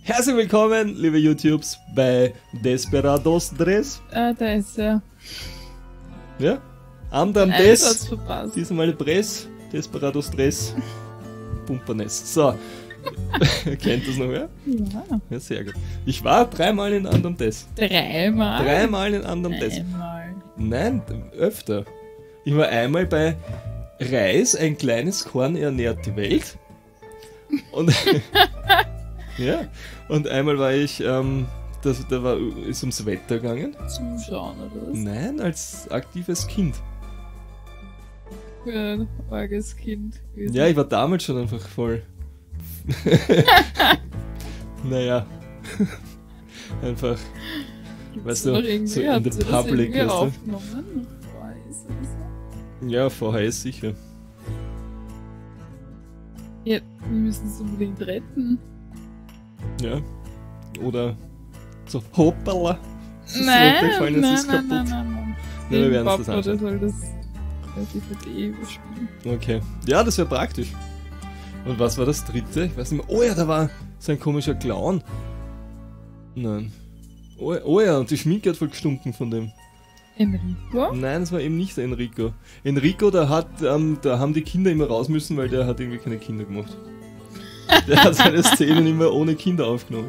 Herzlich willkommen, liebe YouTubes, bei Desperados 3. Da ist er. Ja? Andam Des. Diesmal Press. Desperados 3. Pumpernes. So. Kennt das noch, ja? Ja. Ja, sehr gut. Ich war dreimal in Andam Des. Dreimal? Dreimal in Andam Des. Einmal. Nein, öfter. Ich war einmal bei Reis, ein kleines Korn ernährt die Welt. Und ja, und einmal war ich, ist ums Wetter gegangen. Zuschauen, oder was? Nein, als aktives Kind. Für ein arges Kind gewesen. Ja, ich war damals schon einfach voll. Naja. Einfach, weißt du, so in the public, weißt du? Aufgenommen? VHS oder so? Ja, VHS sicher. Ja, wir müssen es unbedingt retten. Ja. Oder so, hoppala. Es ist Nein, runtergefallen, es nein, ist kaputt. nein. Ja, wir werden es das Papa, der anschauen. soll das DVD überspielen. Okay. Ja, das wäre praktisch. Und was war das dritte? Ich weiß nicht mehr. Oh ja, da war so ein komischer Clown. Nein. Oh ja, und die Schminke hat voll gestunken von dem. Enrico? Nein, das war eben nicht der Enrico. Enrico, da haben die Kinder immer raus müssen, weil der hat irgendwie keine Kinder gemacht. Der hat seine Szenen immer ohne Kinder aufgenommen.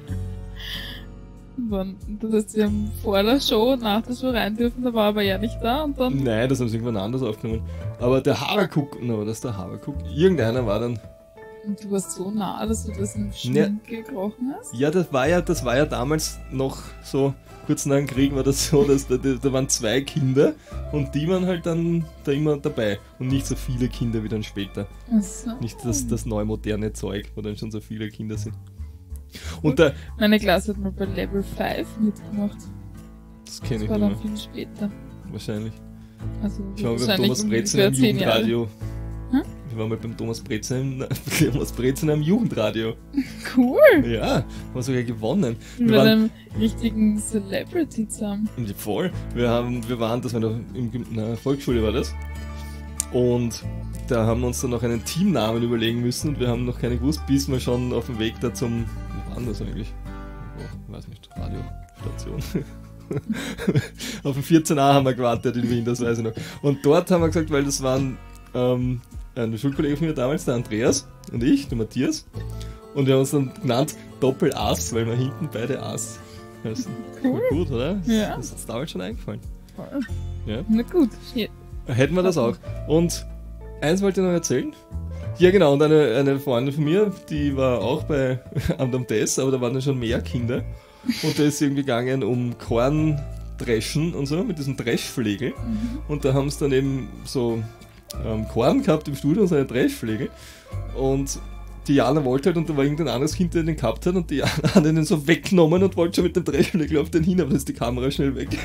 Das heißt, sie haben vor der Show und nach der Show rein dürfen, da war aber ja nicht da und dann... Nein, das haben sie irgendwann anders aufgenommen. Aber der Habakuk, das ist der Habakuk. Irgendeiner war dann... Und du warst so nah, dass du das in Schminke gekrochen hast? Ja, das war ja damals noch so, kurz nach dem Krieg war das so, dass da waren 2 Kinder und die waren halt dann da immer dabei. Und nicht so viele Kinder wie dann später. Ach so. Nicht das neu moderne Zeug, wo dann schon so viele Kinder sind. Und Meine Klasse hat mal bei Level 5 mitgemacht. das kenne Das ich war nicht dann mehr. viel später. Wahrscheinlich. Also Ich war mal beim wahrscheinlich Thomas Brezner im ungefähr 10 Jahre. Jugendradio. Hm? Ich war mal beim Thomas Brezner im Jugendradio. Cool! Ja, haben wir sogar gewonnen. Wir waren einem richtigen Celebrity zusammen. Voll. Wir waren, das war noch in der Volksschule war das. Und da haben wir uns dann noch einen Teamnamen überlegen müssen und wir haben noch keine gewusst, bis wir schon auf dem Weg da zum, wo waren das eigentlich? Oh, weiß nicht, Radiostation. Auf dem 14a haben wir gewartet in Wien, das weiß ich noch. Und dort haben wir gesagt, weil das waren ein Schulkollege von mir damals, der Andreas und ich, der Matthias. Und wir haben uns dann genannt Doppel-Ass, weil wir hinten beide Ass heißen. Cool. Gut, oder? Ja. Das ist uns damals schon eingefallen. Voll. Ja. Na gut, shit. Hätten wir das auch. Und eins wollte ich noch erzählen. Ja genau, und eine Freundin von mir, die war auch bei Andam Des, aber da waren dann schon mehr Kinder. Und da ist irgendwie gegangen um Korn dreschen und so, mit diesem Dreschflegel. Und da haben sie dann eben so Korn gehabt im Studio und so eine Dreschflegel. Und die Jana wollte halt, und da war irgendein anderes Kind, der den gehabt hat, und die Jana hat ihn so weggenommen und wollte schon mit dem Dreschflegel auf den hin, aber dann ist die Kamera schnell weg.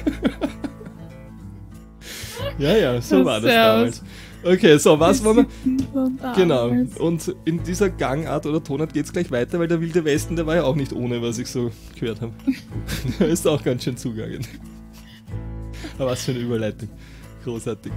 Ja, so war das damals. Okay, so, was wollen wir? Genau, und in dieser Gangart oder Tonart geht es gleich weiter, weil der Wilde Westen, der war ja auch nicht ohne, was ich so gehört habe. Da ist auch ganz schön zugegangen. Aber was für eine Überleitung. Großartig.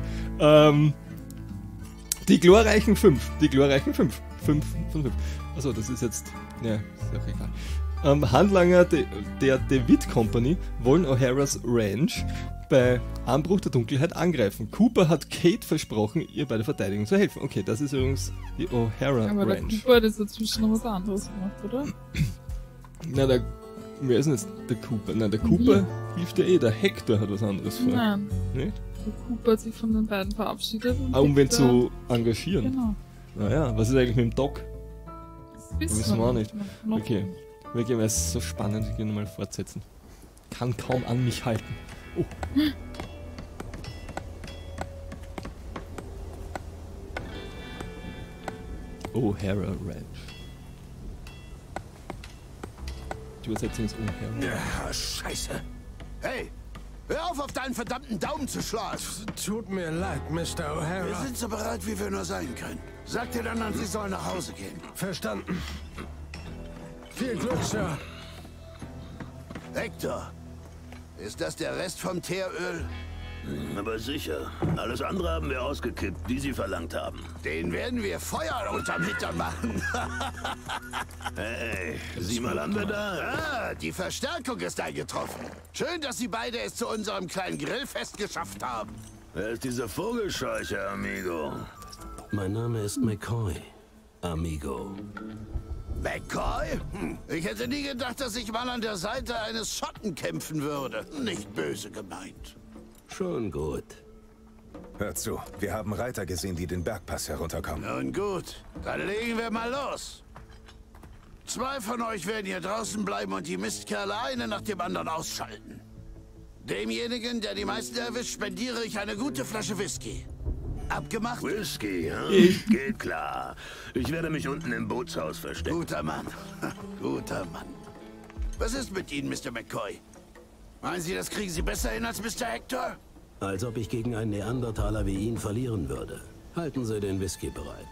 Die glorreichen 5. Die glorreichen 5. 5 von 5. Achso, das ist jetzt. Ja, ist auch egal. Handlanger der DeWitt Company wollen O'Haras Ranch bei Anbruch der Dunkelheit angreifen. Cooper hat Kate versprochen, ihr bei der Verteidigung zu helfen. Okay, das ist übrigens die O'Hara Aber der Ranch. Cooper hat jetzt dazwischen noch was anderes gemacht, oder? Na, wer ist denn jetzt der Cooper? Nein, der Cooper hilft ja eh, der Hector hat was anderes vor. Nein. Nicht? Der Cooper hat sich von den beiden verabschiedet. Und Um wen Hector- zu engagieren. Genau. Naja, was ist eigentlich mit dem Doc? Das Wissen wir auch nicht. Noch Okay. Wirklich, weil es ist so spannend, ich gehe mal fortsetzen. Kann kaum an mich halten. Oh. O'Hara Ranch. Die Übersetzung ist O'Hara. Ja, Scheiße. Hey, hör auf deinen verdammten Daumen zu schlagen. Tut mir leid, Mr. Wir O'Hara. sind so bereit, wie wir nur sein können. Sag dir dann an, sie sollen nach Hause gehen. Verstanden. Viel Glück, Sir. Hector, ist das der Rest vom Teeröl? Aber sicher. Alles andere haben wir ausgekippt, wie Sie verlangt haben. Den werden wir Feuer unterm Hintern machen. Hey, Sieh mal an, wer da ist. Ah, die Verstärkung ist eingetroffen. Schön, dass Sie beide es zu unserem kleinen Grillfest geschafft haben. Wer ist dieser Vogelscheuche, Amigo? Mein Name ist McCoy, Amigo. McCoy? Ich hätte nie gedacht, dass ich mal an der Seite eines Schotten kämpfen würde. Nicht böse gemeint. Schon gut. Hört zu, wir haben Reiter gesehen, die den Bergpass herunterkommen. Nun gut, dann legen wir mal los. 2 von euch werden hier draußen bleiben und die Mistkerle eine nach dem anderen ausschalten. Demjenigen, der die meisten erwischt, spendiere ich eine gute Flasche Whisky. Abgemacht? Whisky, ja? Geht klar. Ich werde mich unten im Bootshaus verstecken. Guter Mann. Guter Mann. Was ist mit Ihnen, Mr. McCoy? Meinen Sie, das kriegen Sie besser hin als Mr. Hector? Als ob ich gegen einen Neandertaler wie ihn verlieren würde. Halten Sie den Whisky bereit.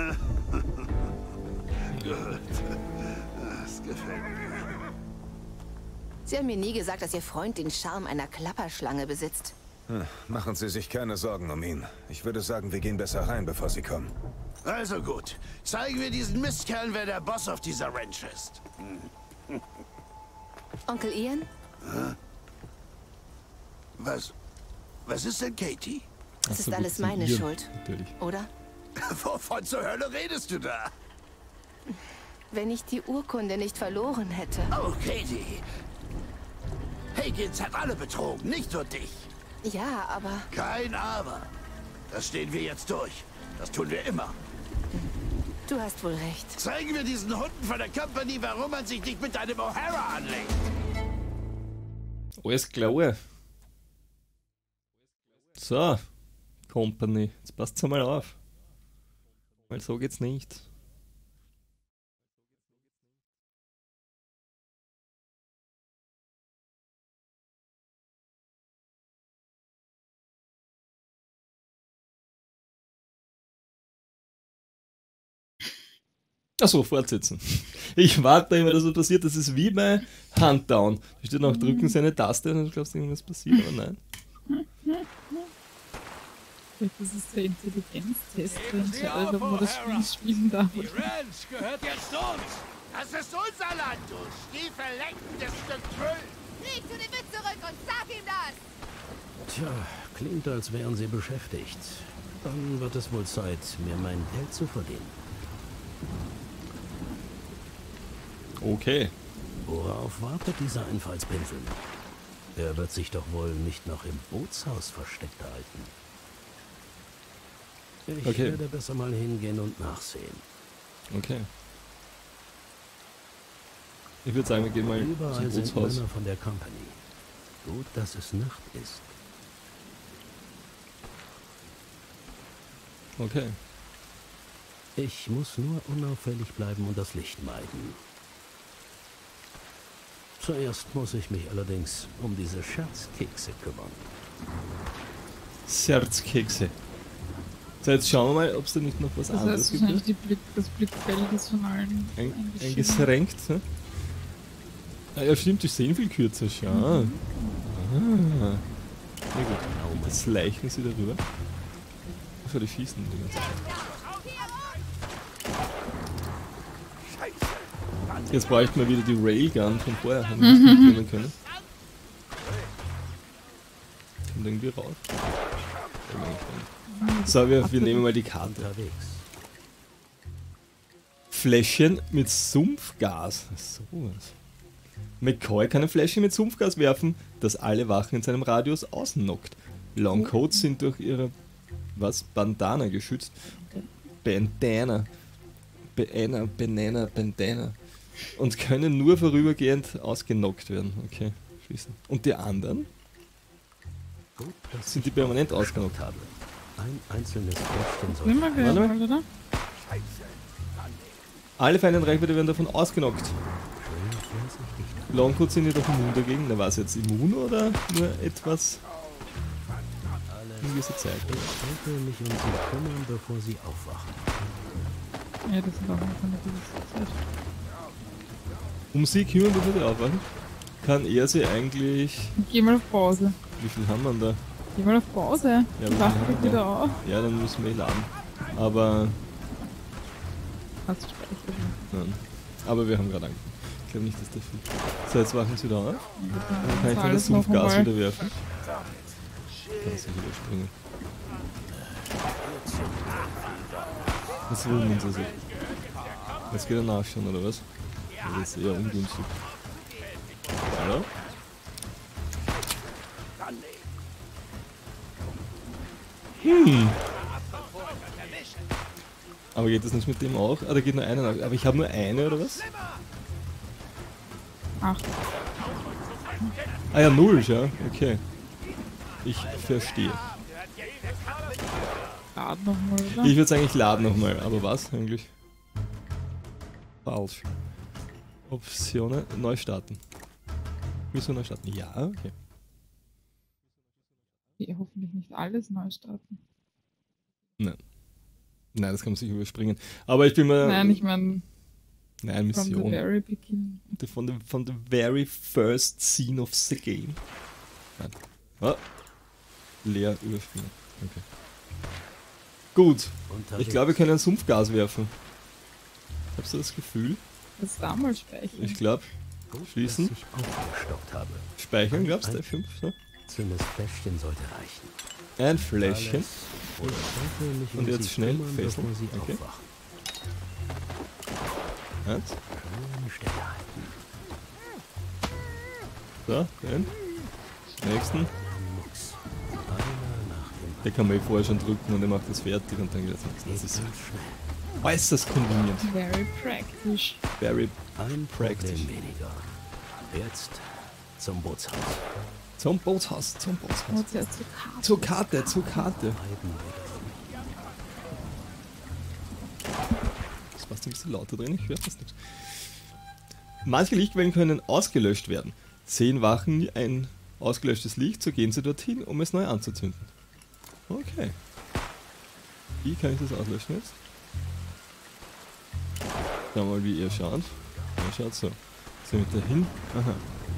Gut. Das gefällt mir. Sie haben mir nie gesagt, dass Ihr Freund den Charme einer Klapperschlange besitzt. Machen Sie sich keine Sorgen um ihn. Ich würde sagen, wir gehen besser rein, bevor Sie kommen. Also gut. Zeigen wir diesen Mistkerlen, wer der Boss auf dieser Ranch ist. Onkel Ian? Was ist denn, Katie? Das ist alles meine Schuld, Natürlich. oder? Wovon zur Hölle redest du da? Wenn ich die Urkunde nicht verloren hätte. Oh, Katie. Higgins hat alle betrogen, nicht nur dich. Ja, aber Kein Aber. Das stehen wir jetzt durch. Das tun wir immer. du hast wohl recht. Zeigen wir diesen Hunden von der Company, warum man sich nicht mit einem O'Hara anlegt. Alles klar. So, Company, jetzt passt's einmal auf. Weil so geht's nicht. Achso, fortsetzen. Ich warte immer, dass was passiert. Das ist wie bei Huntdown. Da steht noch, drücken Sie eine Taste und dann glaubst du, irgendwas passiert, aber nein. Das ist der Intelligenztest, der entscheidet, ob man das Spiel spielen darf. Die Ranch gehört jetzt uns. Das ist unser Land, du stiefelleckendes Stück Müll. Krieg du den Witz zurück und sag ihm das! Tja, klingt, als wären Sie beschäftigt. Dann wird es wohl Zeit, mir mein Geld zu verdienen. Okay. Worauf wartet dieser Einfallspinsel? Er wird sich doch wohl nicht noch im Bootshaus versteckt halten. Ich Okay. werde besser mal hingehen und nachsehen. Okay. Ich würde sagen, wir gehen mal Überall zum sind Bootshaus. Männer von der Company. Gut, dass es Nacht ist. Okay. Ich muss nur unauffällig bleiben und das Licht meiden. Zuerst muss ich mich allerdings um diese Scherzkekse kümmern. Scherzkekse. So, jetzt schauen wir mal, ob es da nicht noch was Das anderes heißt gibt. wahrscheinlich das Blickfeld ist von allen eingeschrieben. Eingeschränkt. Ne? Ah, ja, stimmt, die sehen viel kürzer. Schau. Ah. Na gut. Jetzt leichen sie darüber. Für die schießen die ganze Zeit. Jetzt bräuchten wir wieder die Railgun von vorher, haben wir nicht mitnehmen können. Kommt irgendwie raus. So, wir nehmen mal die Karte. Unterwegs. Fläschchen mit Sumpfgas. Sowas. McCoy kann ein Fläschchen mit Sumpfgas werfen, das alle Wachen in seinem Radius ausknockt. Longcoats sind durch ihre Bandana geschützt. Bandana. Bandana. Und können nur vorübergehend ausgenockt werden. Okay, schließen. Und die anderen? Gut, dass Sind die ich permanent auch ausgenockt? habe. Ein einzelnes Fläschchen soll Will man Warte mal. gehört, oder? Alle Feinde in Reichweite werden davon ausgenockt. schön vorsichtig da. Longcoats sind jedoch immun dagegen. Na, war es jetzt immun oder nur etwas in gewisser Zeit? Ich sollte mich um sie kümmern, bevor sie aufwachen. Ja, das sind auch noch eine gewisse Zeit. Um sie kümmern, bevor sie aufwachen, kann er sie eigentlich... Geh mal auf Pause. Wie viel haben wir denn da? Geh mal auf Pause. Ja, Die aber wir Wache haben geht ja- wieder auf. Ja, dann müssen wir laden. Aber... Hast du speichern. Nein. Aber wir haben gerade angefangen. glaube nicht, dass der viel. So, jetzt wachen sie wieder auf. Dann kann ich dann das alles noch Sumpfgas einmal. wieder werfen. Kann sich überspringen. Was wundern sie sich? Jetzt geht er nachschauen, oder was? Das ist eher ungünstig. Hallo? Aber geht das nicht mit dem auch? Ah, da geht nur einer nach. Aber ich habe nur eine, oder was? 8. Ah ja, 0, ja. Okay. Ich verstehe. Lad nochmal, oder? Ich würde sagen, ich lade nochmal. Aber was eigentlich? Falsch. Optionen. Neu starten. Wieso neu starten? Ja, okay. Okay, hoffentlich nicht alles neu starten. Nein. Nein, das kann man sich überspringen. Aber ich bin mal. Nein, ich meine, Nein, from the Mission. very beginning. Von the very first scene of the game. Nein. Ah. Leer überspringen. Okay. Gut. Ich glaube, wir können Sumpfgas werfen. Hast du das Gefühl? Das damals speichern. Ich glaube. Schließen. Ich aufgestockt habe. Speichern, glaubst du? 5, so? Zündes Fläschchen sollte reichen. Ein Fläschchen. Oder sollte mich Und um jetzt sie schnell kümmern, fesseln. bevor sie Okay. aufwachen. Eins. Schön Stelle halten. So, den. Nächsten. Nix. Einer nach dem Der kann man vorher schon drücken und der macht das fertig und dann geht das nächste. Das ist ganz schnell. äußerst convenient. Very practice. Very Ein Practice. Problem weniger. Jetzt zum Bootshaus. zum Bootshaus, zum Oh, Bootshaus. zuerst zur Karte. Zur Karte, zur Karte. Das passt ein bisschen lauter drin, ich höre das nicht. Manche Lichtquellen können ausgelöscht werden. Sehen Wachen ein ausgelöschtes Licht, so gehen sie dorthin, um es neu anzuzünden. Okay. Wie kann ich das auslöschen jetzt? Schau mal, wie ihr schaut. Er schaut so. So mit dahin. Aha.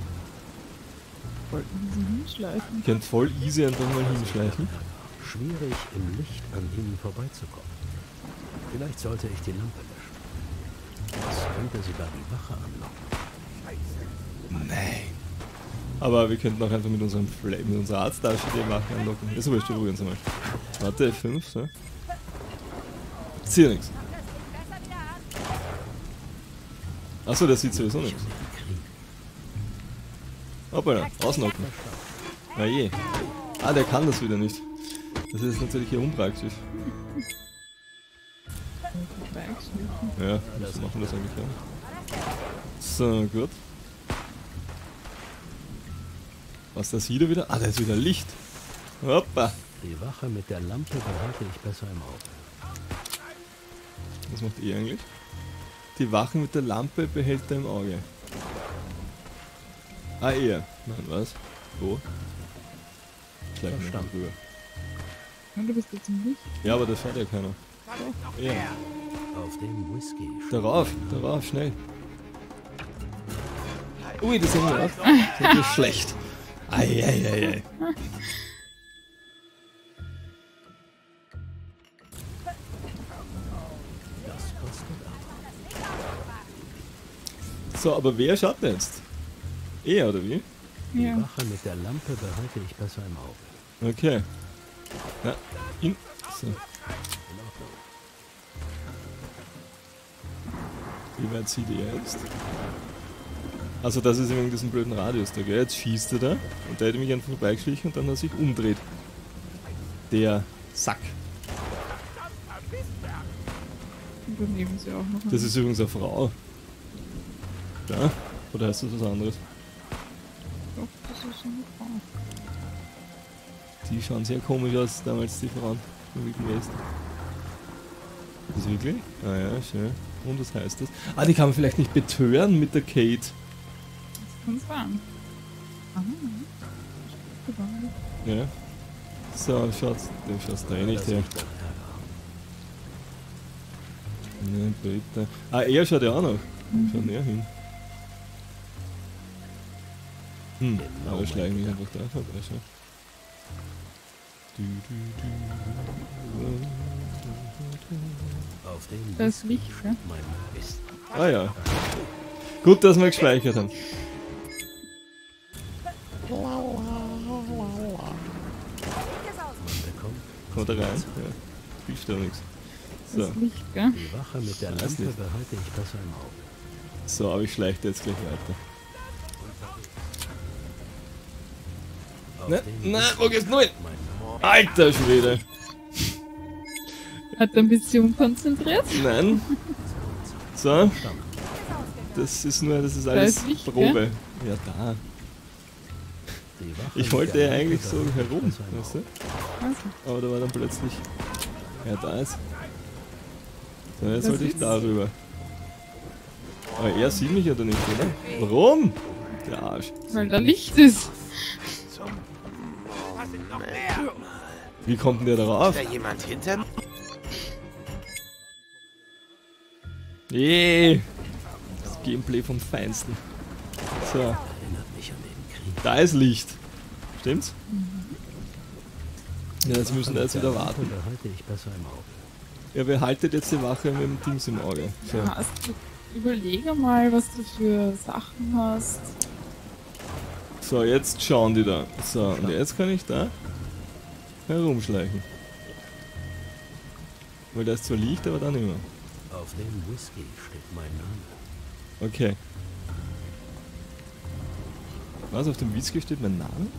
Wollten sie hinschleifen. Könnt voll easy einfach mal hinschleichen. Schwierig, im Licht an ihnen vorbeizukommen. Vielleicht sollte ich die Lampe löschen. Das könnte sogar die Wache anlocken. Nein. Aber wir könnten auch einfach mit unserem mit unserer Arzttasche die Wache anlocken. Ist aber probieren Sie mal. Warte, F5, so. Sieht nichts. Achso, der sieht sowieso nichts. Hoppala, ausnocken. Na je. Ah, der kann das wieder nicht. Das ist natürlich hier unpraktisch. Ja, wir machen das eigentlich ja. So, gut. Was, das wieder wieder? Ah, da ist wieder Licht. Hoppa. Die Wache mit der Lampe behalte ich besser im Auge. Was macht ihr eigentlich? Die Wachen mit der Lampe behält er im Auge. Ah, er. Nein, was? Wo? Gleich mal Verstanden. rüber. Und du bist jetzt im Licht. Ja, aber das schaut ja keiner. Er. Auf dem Whisky. Darauf, darauf, schnell. Ui, das sehen wir auch. Das ist schlecht. Eieiei. Das kostet ab. So, aber wer schaut denn jetzt? Er, oder wie? Die Ja. Wache mit der Lampe behalte ich besser im Auge. Okay. Na, in. So. In Ordnung. Wie weit sieht er jetzt? Also das ist wegen diesem blöden Radius da, gell? Jetzt schießt er da und der hätte mich einfach vorbeigeschlichen und dann hat er sich umdreht. Der Sack. Und daneben sie auch noch. Das ist übrigens eine Frau. Ja? Oder heißt das was anderes? Doch, das ist eine Frau. Die schauen sehr komisch aus, damals die Frauen im Wilden Westen. Das wirklich? Ah ja, schön. Und was heißt das? Ah, die kann man vielleicht nicht betören mit der Kate. Das kann sein. Ah, gut gemacht. Ja. So, schaut's, du schaust da eh nicht her. Ne, bitte. Ah, er schaut ja auch noch. Schau näher hin. Aber ich schleiche mich einfach da vorbei, schau. Auf dem Das Licht, ja? mein Whisky. Ah ja. Gut, dass wir gespeichert haben. Kommt da rein? Ja. Hilft doch nichts. So. Das Licht, gell? Die Wache mit der Weiß Lampe nicht. behalte ich besser im Auge. So, aber ich schleiche jetzt gleich weiter. Auf Ne? den Na, wo geht's nur hin? mein Alter Schwede! Hat er ein bisschen unkonzentriert? Nein. So. Das ist alles ist Licht, Probe. Ja, da. Die Wache Ich mit wollte der ja Lampe eigentlich so behalte ich herum, besser im weißt du? Auge. Also, Aber da war dann plötzlich. Ja, da ist. So, jetzt Was sollte ich ist? darüber. Aber er sieht mich ja da nicht, oder? Warum? Der Arsch. weil da Licht ist. Wie kommt denn der darauf? Da jemand hinter mir? Yay! Das Gameplay vom Feinsten. So, Erinnert mich an den Krieg. da ist Licht. Stimmt's? Ja, jetzt müssen wir jetzt wieder Lampe warten. behalte ich besser im Auge. Ja, behaltet jetzt die Wache mit dem Dings im Auge. So. Ja, also, überlege mal, was du für Sachen hast. So, jetzt schauen die da. So, und jetzt kann ich da herumschleichen. Weil da ist zwar Licht, aber dann nicht mehr. Auf dem Whisky steht mein Name. Okay. Was, auf dem Whisky steht mein Name?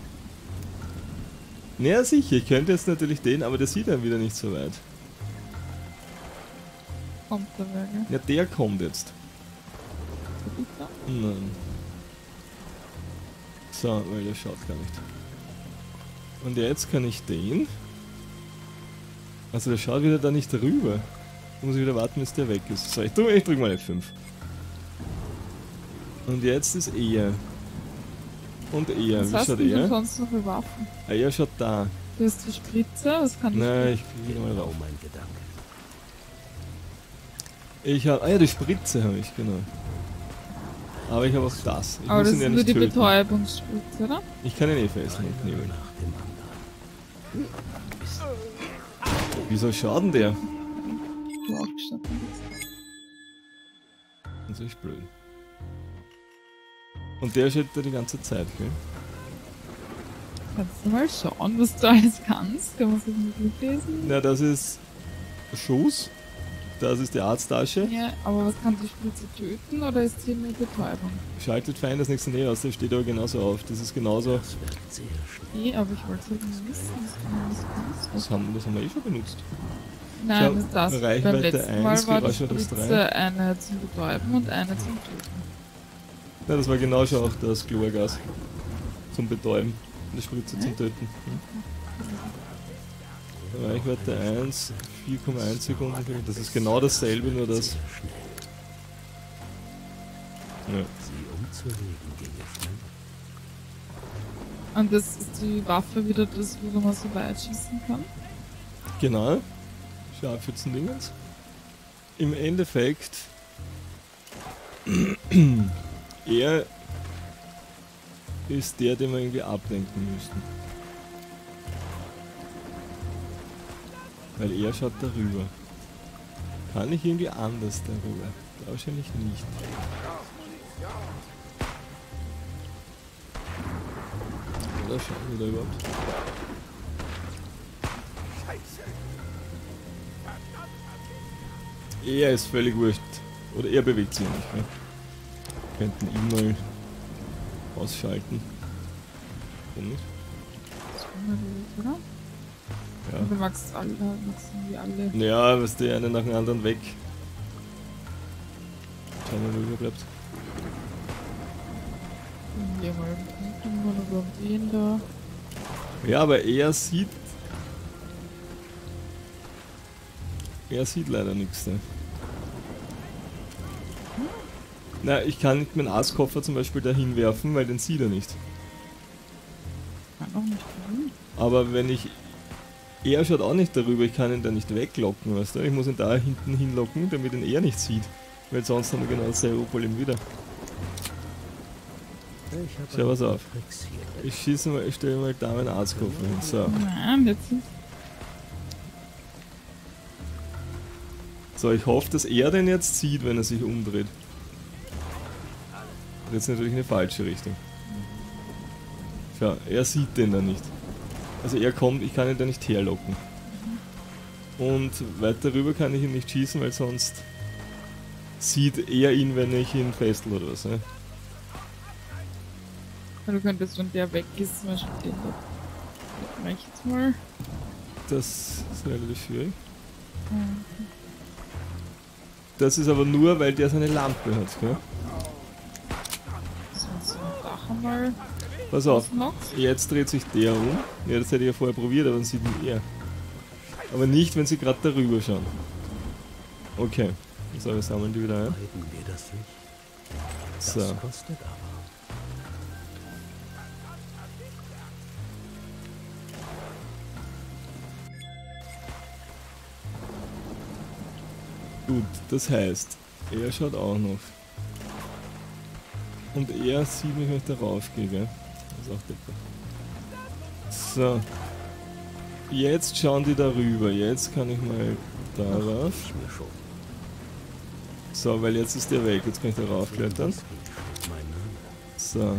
Naja, sicher, ich könnte jetzt natürlich den, aber der sieht dann wieder nicht so weit. Kommt der Wege. Ja, der kommt jetzt. Nein. So, weil der schaut gar nicht. Und jetzt kann ich den. Also der schaut wieder da nicht rüber. Muss ich wieder warten, bis der weg ist. So, ich drück mal F5. Und jetzt ist er. Und er. Was Wie hast schaut du denn er? sonst noch für Waffen? Ah, er schaut da. Du hast die Spritze, was kann Nein, ich? ich gehe mal Genau rauf. mein Gedanke. Ich habe. Ah ja, die Spritze habe ich, genau. Aber ich habe auch das. Ich Aber muss das ihn ja ist nur nicht die töten. Betäubungsspritze, oder? Ich kann ihn eh fesseln und Einer nehmen. nach dem anderen. Wieso schaut denn der? Du aufgestanden bist. Das ist echt blöd. Und der steht da die ganze Zeit, gell? Kannst du mal schauen, was du alles kannst? Kann man sich nicht mitlesen? Na, das ist Schuss. Das ist die Arzttasche. Ja, aber was kann die Spritze töten oder ist sie nur Betäubung? Schaltet fein das nächste Nähe aus, das steht aber genauso auf. Das ist genauso. Das wird sehr schnell. Nee, aber ich wollte es halt nicht wissen, was du alles kannst. Das haben wir eh schon benutzt. Nein, hab das ist das. Reichweite Beim letzten Mal 1, war die Geräusche das Spritze eine zum Betäuben und eine zum Töten. Ja, das war genau schon auch das Chlorgas. Zum Betäuben. Die Spritze zum Töten. Reichweite 1, 4,1 Sekunden. Das ist genau dasselbe, nur das. Sehr schnell. Ja. Sie umzulegen ginge schnell. Und das ist die Waffe wieder das, wo man so weit schießen kann? Genau. Scharfschützen-Dingens. Im Endeffekt. Er ist der, den wir irgendwie ablenken müssten. Weil er schaut darüber. Kann ich irgendwie anders darüber? Wahrscheinlich nicht. Oder schauen wir da überhaupt? Er ist völlig wurscht. Oder er bewegt sich nicht mehr. Könnten ihn mal ausschalten. Warum nicht? Das ist unmöglich, oder? Ja. Du magst alle, magst irgendwie alle. Ja, was der eine nach dem anderen weg. Schauen wir mal, wo er bleibt. Hier mal oder den da. Ja, aber er sieht. Er sieht leider nichts. Ne? Na, ich kann nicht meinen Aaskoffer zum Beispiel dahin werfen, weil den sieht er nicht. Kann auch nicht tun. Aber wenn ich. Er schaut auch nicht darüber, ich kann ihn da nicht weglocken, weißt du? Ich muss ihn da hinten hinlocken, damit ihn er nicht sieht. Weil sonst haben wir genau dasselbe Problem wieder. Ich habe Schau was auf. Tricks hier. Ich schieße mal, ich stelle mal da meinen Arztkoffer hin. So. Nein, jetzt nicht. So, ich hoffe, dass er den jetzt sieht, wenn er sich umdreht. Jetzt natürlich in die falsche Richtung. Ja, er sieht den da nicht. Also er kommt, ich kann ihn da nicht herlocken. Und weiter rüber kann ich ihn nicht schießen, weil sonst sieht er ihn, wenn ich ihn festel oder was. Ne? Du könntest, wenn der weg ist, zum Beispiel den da rechts mal. Das ist relativ schwierig. Mhm. Das ist aber nur, weil der seine Lampe hat, gell? So ein Dach einmal. Pass auf, Noch. jetzt dreht sich der um. Ja, das hätte ich ja vorher probiert, aber dann sieht ihn er. Aber nicht, wenn sie gerade darüber schauen. Okay, so, wir sammeln die wieder ein. Meiden wir das Licht. Das So. kostet aber. Gut, das heißt, er schaut auch noch. Und er sieht mich, wenn ich da raufgehe, gell? Das ist auch deppert. So. Jetzt schauen die darüber. Jetzt kann ich mal darauf. Ich mir schon. So, weil jetzt ist der weg. Jetzt kann ich da raufklettern. Mein Name. So.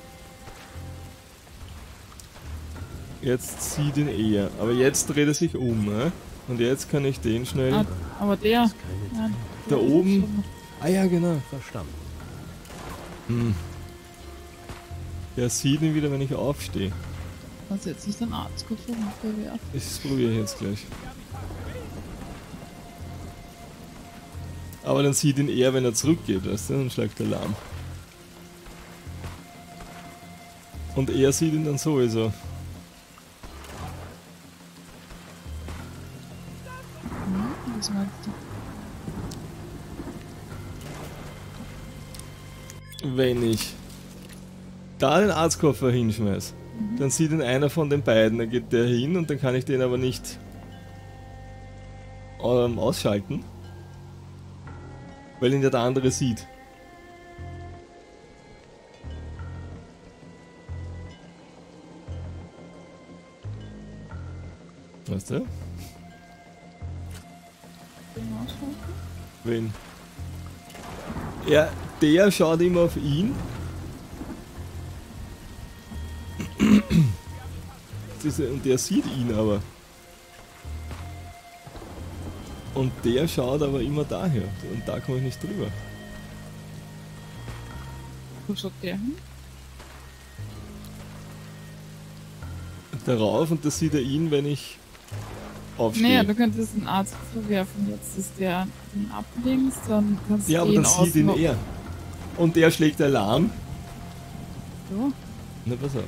Jetzt sieht ihn er. Aber jetzt dreht er sich um, ne? Und jetzt kann ich den schnell... Ah, aber der. Keine Ja, Da oben... Ah ja, genau. Verstanden. Hm. Der sieht ihn wieder, wenn ich aufstehe. dann setze ich den Arztkoffer runter. Das probiere ich jetzt gleich. Aber dann sieht ihn er, wenn er zurückgeht, weißt du? Dann schlägt der Alarm. Und er sieht ihn dann sowieso. Was meinst du? Wenn ich da den Arztkoffer hinschmeiß, dann sieht ihn einer von den beiden, dann geht der hin und dann kann ich den aber nicht ausschalten, weil ihn ja der andere sieht. Weißt du? Wen? Ja, der schaut immer auf ihn. Und der sieht ihn aber. Und der schaut aber immer daher. Und da komme ich nicht drüber. Wo schaut der hin? Darauf und das sieht er ihn, wenn ich aufstehe. Naja, du könntest den Arzt verwerfen. Jetzt ist der den ablinks, dann kannst du Ja, aber den dann sieht ihn außen- er. Und der schlägt Alarm. So. Na, pass auf.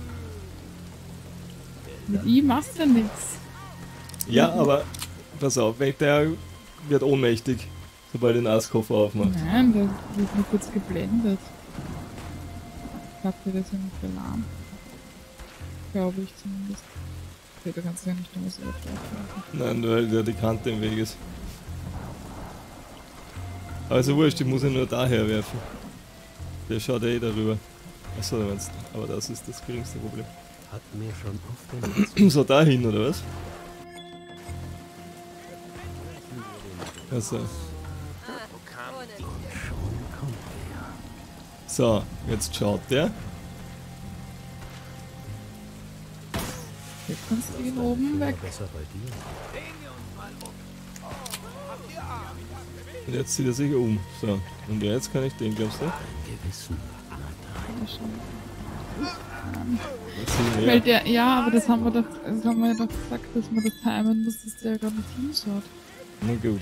Mit ihm machst du ja nichts. Ja, aber pass auf, der wird ohnmächtig, sobald er den Arztkoffer aufmacht. Nein, der wird nur kurz geblendet. Klappt dir das ja nicht Alarm. Glaube ich zumindest. Okay, du kannst ja nicht nur so Nein, weil der die Kante im Weg ist. Also wurscht, ich muss ihn nur daher werfen. Der schaut eh darüber. Achso, aber das ist das geringste Problem. Hat mir schon oft den So dahin, oder was? Also. So, jetzt schaut der. Jetzt kannst du ihn oben weg. besser bei dir. Und jetzt zieht er sich um. So, und jetzt kann ich den, glaubst du? Gewissen. Jetzt sieht Weil er. der, ja, aber das haben wir ja doch gesagt, dass man das timen muss, dass der gar nicht hinschaut. Na gut.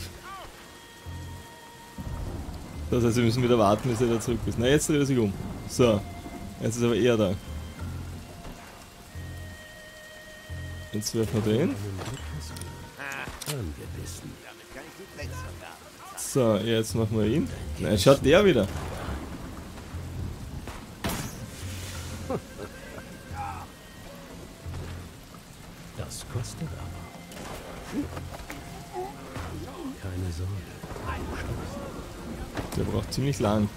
Das heißt, wir müssen wieder warten, bis er da zurück ist. Na, jetzt dreht er sich um. So, jetzt ist aber er da. Jetzt werfen wir den. Angebissen. So, jetzt machen wir ihn. Nein, schaut der wieder. Das kostet aber. Keine Sorge. Du stirbst. Der braucht ziemlich lang.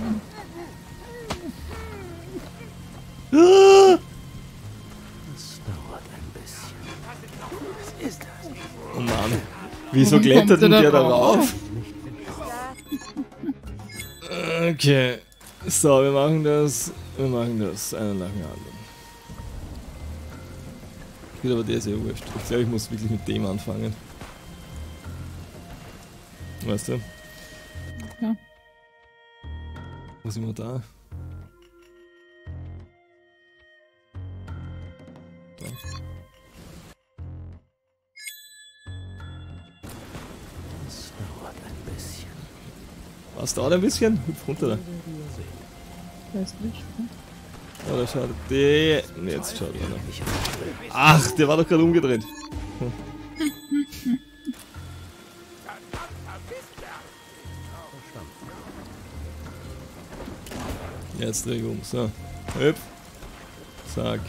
Das dauert ein bisschen. Oh Mann. Wieso Warum klettert kommt denn er der da da rauf? rauf? Okay. So, wir machen das einer nach dem anderen. Gut, aber der ist ja wurscht. Ich glaube, ich muss wirklich mit dem anfangen. Weißt du? Ja. Wo sind wir da? Da. Es dauert ein bisschen. Was dauert ein bisschen? Hüpf runter da. Weiß nicht, ne? Ja, da schaut der. Ne, jetzt schaut er noch. Ach, der war doch gerade umgedreht. Hm. Jetzt dreh ich um. So. Hüpf. Zack.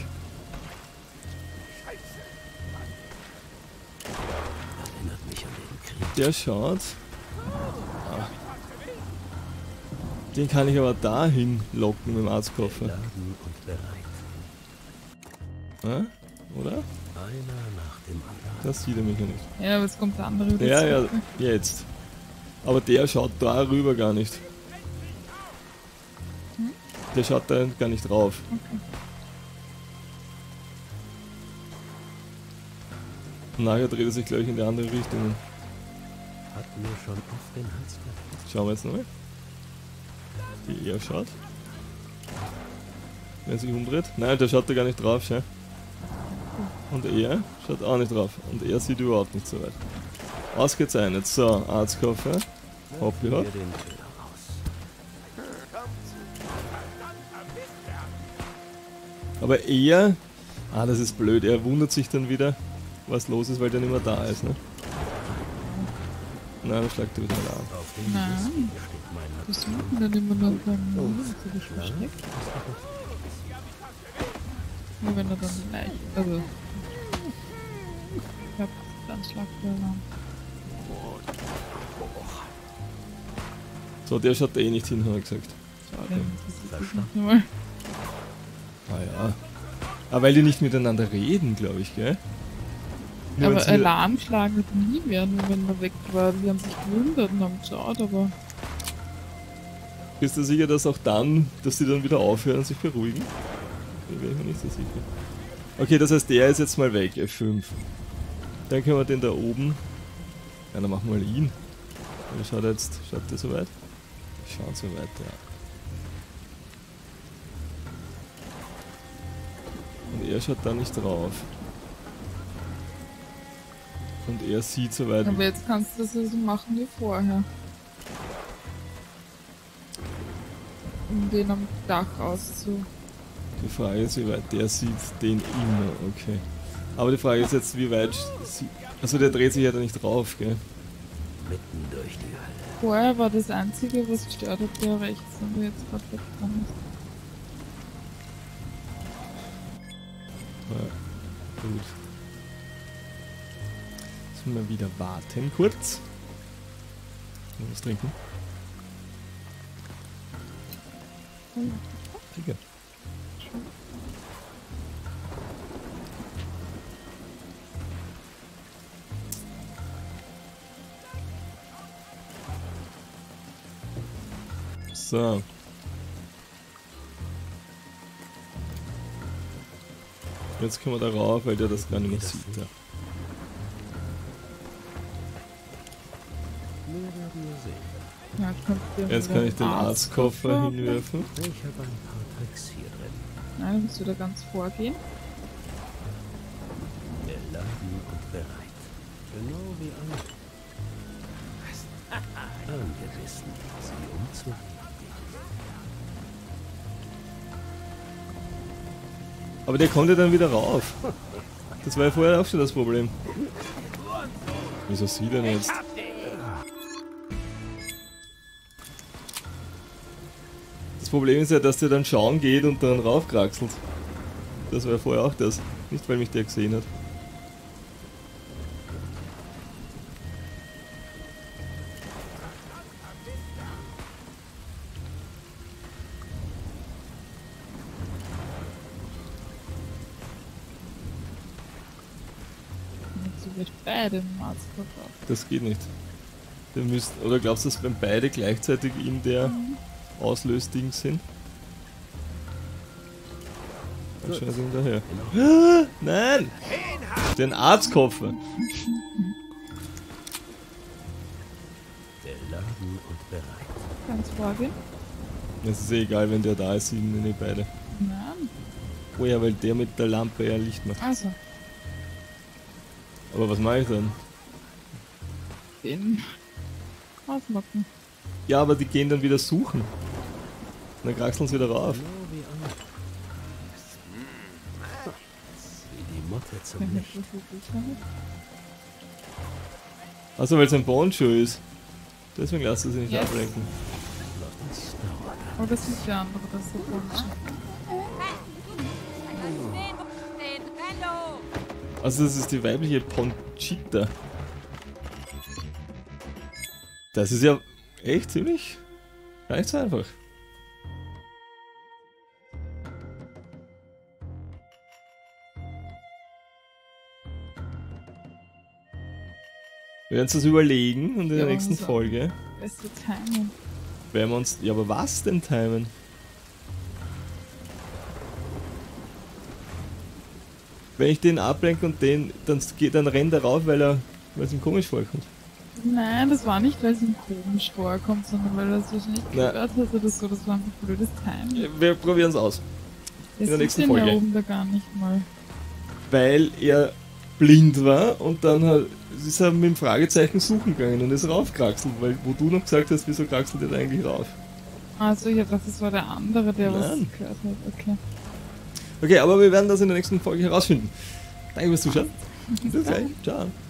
Erinnert mich an den Krieg. Der schaut. Ah. Den kann ich aber dahin locken mit dem Arztkoffer. Laden und bereit. Oder? Einer nach dem anderen. Das sieht er mich ja nicht. Ja, aber jetzt kommt der andere wieder Ja, ja, zurück. jetzt. Aber der schaut da rüber gar nicht. Der schaut da gar nicht drauf. Okay. Und nachher dreht er sich gleich in die andere Richtung. Hat mir schon oft den Hals gerettet. Schauen wir jetzt nochmal. Wie er schaut. Wenn er sich umdreht. Nein, der schaut da gar nicht drauf, schau. Und er schaut auch nicht drauf. Und er sieht überhaupt nicht so weit. Ausgezeichnet. So, Arztkoffer. Hoppli hopp. Wir den Köder raus. Aber er. Ah, das ist blöd. Er wundert sich dann wieder, was los ist, weil der nicht mehr da ist, ne? Nein, dann schlägt er wieder mal an. Auf dem Nein. Whisky steht mein Name. Was machen denn immer noch beim Mond? Ist er dich versteckt? Nur wenn er dann leicht. Also. Ich hab dann Schlagfeueralarm. So, der schaut da eh nicht hin, habe ich gesagt. Schau, dann interessiert sich nicht mal. Ah ja. Aber weil die nicht miteinander reden, glaube ich, gell? Nur Aber wenn sie- Alarm schlagen hat nie mehr, nur wenn er weg war. Die haben sich gewundert und haben geschaut, aber. Bist du sicher, dass auch dann, dass die dann wieder aufhören und sich beruhigen? Da bin ich mir nicht so sicher. Okay, das heißt, der ist jetzt mal weg, F5. Dann können wir den da oben. Ja, dann machen wir mal ihn. Ja, schaut der so weit? Schaut so weit, ja. Und er schaut da nicht drauf. Und er sieht so weit. Aber jetzt kannst du das ja so machen wie vorher. Um den am Dach auszu. Die Frage ist, wie weit der sieht den immer, okay. Aber die Frage ist jetzt, wie weit sieht. Also der dreht sich ja da nicht drauf, gell? Mitten durch die Hölle. Vorher war das einzige, was gestört hat, der rechts und der jetzt gerade weggekommen ist. Ja, gut. Müssen wir wieder warten kurz. Mal was trinken. Digga. So. Jetzt können wir da rauf, weil der das gar nicht mehr sieht. Ja. Mehr werden wir sehen. Ja, kommt der Jetzt wieder kann ich den Arztkoffer hinwerfen. Ich habe ein paar Tricks hier drin. Nein, du musst wieder ganz vorgehen. Geladen und bereit. Genau wie andere. Angewiesen, sie umzureden. Aber der kommt ja dann wieder rauf. Das war ja vorher auch schon das Problem. Wieso sieht er denn jetzt? Das Problem ist ja, dass der dann schauen geht und dann raufkraxelt. Das war ja vorher auch das. Nicht, weil mich der gesehen hat. Jetzt wird beide im Arztkoffer. Das geht nicht. Der müsst, oder glaubst du, dass wenn beide gleichzeitig in der Auslösdings sind. Dann schauen sie hinterher. Ah, nein! Den Arztkoffer! Geladen und bereit. Kannst vorgehen? Es ist eh egal, wenn der da ist, sind nicht beide. Nein. Oh ja, weil der mit der Lampe ja Licht macht. Also, Aber was mache ich dann? den auslocken. Ja, aber die gehen dann wieder suchen. Dann kraxeln sie wieder rauf. Genau wie andere. Wie die Motte zum Wenn ich Licht. das so gut habe. Also weil es ein Bonjour ist. Deswegen lasst ihr sie nicht Yes. ablenken. Das dauert. Oh, das ist der andere, das ist der Bonjour. Also das ist die weibliche Ponchita. Das ist ja echt ziemlich gar nicht so einfach. Wir werden uns das überlegen und in der Ja, nächsten so. Folge Beste Timing. werden wir uns... Ja, aber was denn timen? Wenn ich den ablenke und den, dann rennt er rauf, weil es ihm komisch vorkommt. Nein, das war nicht, weil es ihm komisch vorkommt, sondern weil er es wahrscheinlich Na. gehört hat oder so. Das war einfach blödes Timing. Wir probieren es aus. Der der sieht nächsten den Folge. ja oben da gar nicht mal. Weil er blind war und dann ist er mit dem Fragezeichen suchen gegangen und ist raufkraxelt, weil wo du noch gesagt hast, wieso kraxelt er da eigentlich rauf? Also ich dachte, das war der andere, der was Nein. gehört hat. Okay. Okay, aber wir werden das in der nächsten Folge herausfinden. Danke fürs Zuschauen. Bis gleich. Ciao.